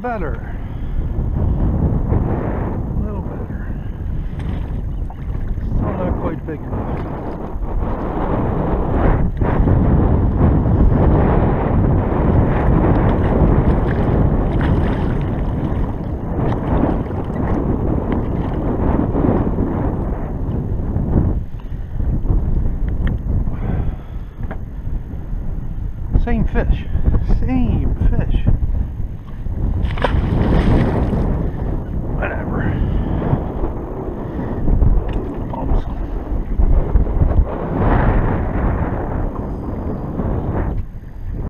better. A little better. Still not quite big enough. Same fish. Same fish.